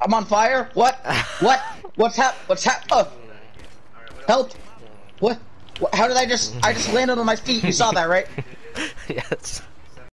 I'm on fire. What? What? What's help! What? How did I just landed on my feet? You saw that, right? Yes.